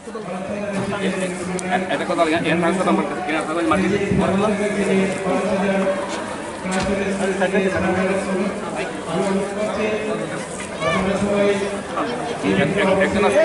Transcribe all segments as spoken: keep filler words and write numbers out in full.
এটা কথা বলেন এর নাম কথা বলতে কিনা কথা মাটি একজন আছে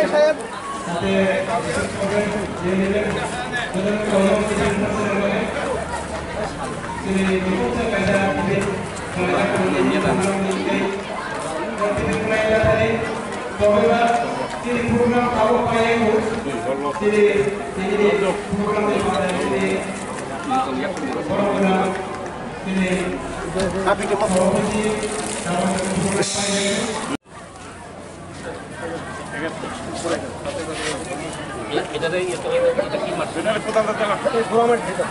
program kamu kayak itu, jadi jadi program itu ada jadi program jadi tapi cuma promosi এটা এটা এটা কি মাছ এটা প্রধান কথা এই প্রোগ্রামের এটা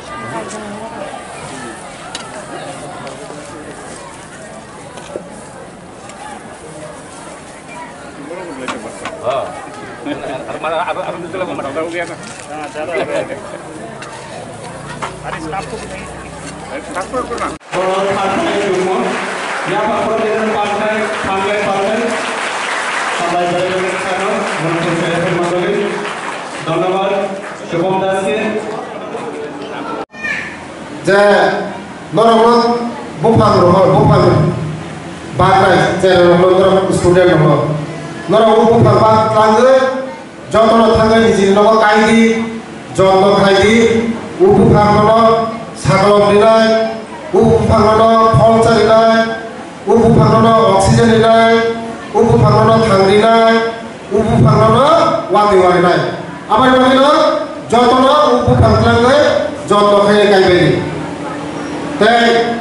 हाँ, हमारा अब अब निकला हमारा हो गया ना, हाँ ज़्यादा हो गया, अरे स्टाफ को नहीं, स्टाफ को करना, और पार्टनर जुम्मन, यहाँ पर प्रोजेक्ट पार्टनर, फांगे पार्टनर, सबाई बड़े लोग खाना, मनोज सेठ मंडली, धन्यवाद, शुभम दास के, जे नॉर्मल बुफांग रोह बुफांग बागराय जे नॉर्मल स्टूडेंट रोह नरा उप फरबा लांगे जतन थांगे निजे नगो कायदि जन्म खायदि उप फांगनो सागल दिनाय उप फांगनो फल चारिनाय उप फांगनो ऑक्सीजन दिनाय उप फांगनो थांग्रिनाय उप फांगनो वाति वारिनाय आबाय नगिनो जतन उप फांगलांगे जन्म खाय कायबेनि ते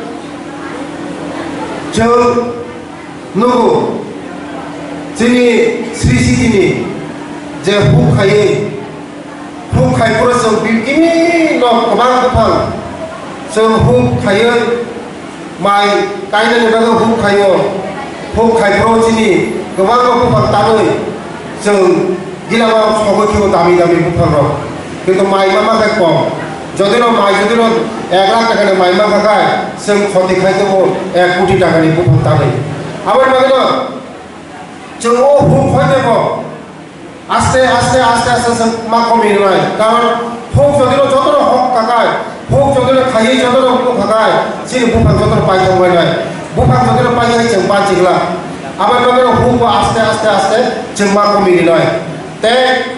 जों नगो जोंनि श्री सिटिनि जे हुखायै हुखायफोर जों बिदिनो गोबां गोबां जों हुखायै माइ गायनो नोंथांखौ हुखायो हुखायफोराव जोंनि गोबां गोबां दामै जों गिलामाव सबैखौ दामि दामि बुफांराव खिन्थु माइ मा माखाय खम যদিও মাই যদিও এক লাখ টাকার মাই मा थाखाय जों खति खायदो एक कोटी टाकानि बुफां दामै आबाद मागिनो जों ओ हुखायदेबो आस्ते आस्ते आस्ते आस्ते जों मा कमिनाय कारण हुक जदिनो जतन हक थाखाय हुक जदिनो खायै जतन हक थाखाय जों बुफां जतन पाइथांबायनाय बुफां जदिनो पाइथाय जों बाजिगला आबाद मागिनो हुक आस्ते आस्ते आस्ते जों मा कमिनाय ते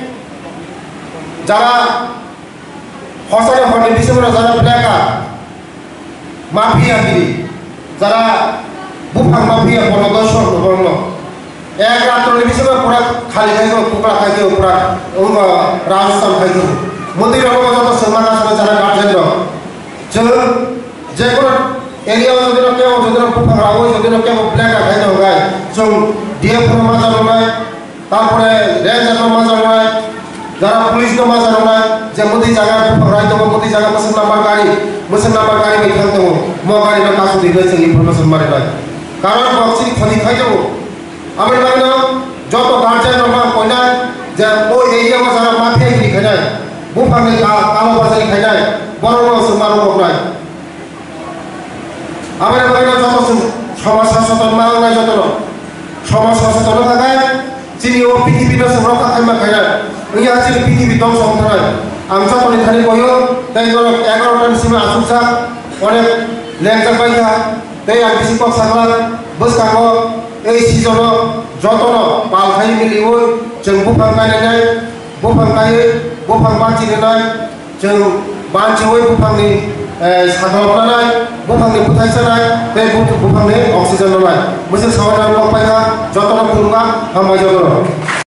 যারা হসানে হনে বিশ্বরা যারা ব্ল্যাকা মাফিয়াগিরি যারা বুফাং মাফিয়া বলদর্শক বর্ণ এক রাত্রে বিশ্বরা পুরা খালি খাইতো টুকরা খাইতো পুরা রাজস্থান খাইতো মন্দির যত সম্মান আছে যারা গার্জেন जों যে কোনো এরিয়া যদি কেউ যদি বুফাং রাখো যদি কেউ ব্ল্যাকা খাইতো গায় जों ডিএফ मा জানায় তারপরে রেঞ্জার मा জানায় যারা পুলিশ मा জানায় যে মতি জায়গা রাই দङ মতি জায়গা মোসন নাম্বার গাড়ি মোসন নাম্বার গাড়ি বাইখান দङ म गाड़ी ना कासु दिगै जों इनफरमेशन मारिबाय कारण बक्सि खनि खाइदो आमे लागनो যত গার্জেন मा কইना যে ও एरिया मा जारा माफिया गिरि खाइनाय बुफांनि कालो बाजारि खाइनाय बरनो सुमारो गनाय आमे लागनो যত সমাজ সচেতন मांगनाय যত সমাজ সচেতन थाखाय जोंनि ओ पृथ्वीनो संरक्षण खाइमा खाइनाय इया जोंनि पृथ्वी दं संथानाय आमचा पलिथानि गयो दैगर एगार'टानि सिमा आसुसा अनेक लेंजार बायथा दै आंबिसि पक्साग्ला बोसकांगो এই সিজন যতन पालखाय मिलियो जों बुफां गायनाय बुफां गायो बुफां बान्थि होनाय जों बान्थियै बुफांनि सागावनाय बुफांनि फोथायसनाय बे बुफांनि अक्सिजेन होनाय मोनसे सावरायनानै लंफायहा যতन खुलुमा हामबाय जतन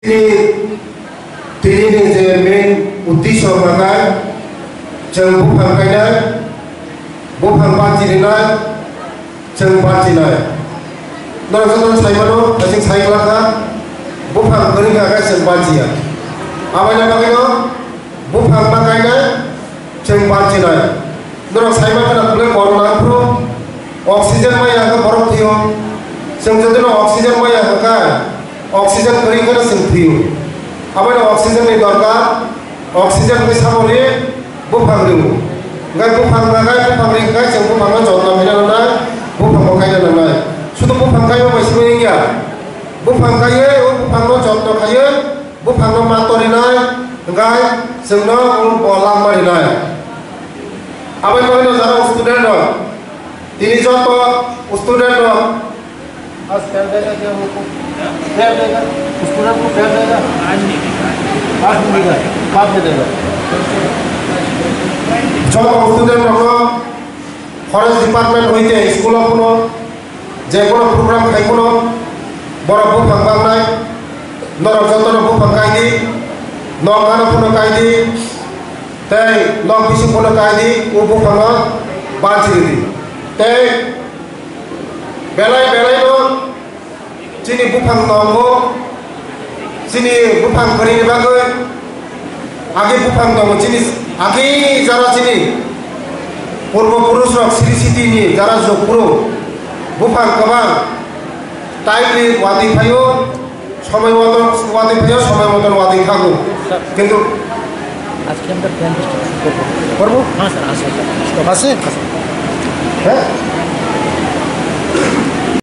दिनैनि जे मेन उद्देश्य थाखाय जों बुफां गायनाय बुफां बान्थि होनाय जों बान्थिनाय नरजन साइमानो जों साइग्लाखा बुफां गोरि थाखाय जों बान्थिया आबायना बागैनो बुफां गायनाय जों बान्थिनाय नर साइमाफोरा बे बरनाफोराव अक्सिजेन माया बरफ थियो जों जदिनो अक्सिजेन माया थाखाय अक्सिजेन गोरिखौ जों थियो आबायना अक्सिजेननि दरकार अक्सिजेन के सामने बुफां दङ गाय बुफां गाय बुफांनि थाखाय जों बुफांनो जतन होनाय बुफांखौ गायनो नांनाय শুধু बुफां गायो बैसोबो गैया बुफां गायो बुफांनो जतन खायो बुफांनो मातरिनाय जोंनो बलाम मारिनाय आबै बायनो जारा स्टुडेन्ट दं दिनै जत स्टुडेन्ट दं आज फेल देगा क्या वो फेल देगा स्टूडेंट को फेल देगा आज नहीं देगा आज नहीं देगा बाद में देगा जत स्टूडेंट दं फरेस्ट डिपार्टमेंट হইতে স্কুল কোনো যে কোনো প্রোগ্রাম খাই কোনো বড় বুফাং বাংনাই নরক যতন বুফাং কাইদি নগানো কোনো কাইদি তাই নক বিসি কোনো কাইদি ও বুফাং বাঁচিদি তাই বেলায় বেলায় নো চিনি বুফাং নমো চিনি বুফাং করিনি বাগৈ আগে বুফাং দङ চিনি আগে যারা চিনি পূর্বপুরুষ শ্রী সিদ্ধিনি যারা জগপুরু বুফাং गोबां टाइमलि वादी फायो समय मतन वादी फायो समय मतन वादी थागो किंतु आज के अंदर प्लान करबो हां सर आज আছে হ্যাঁ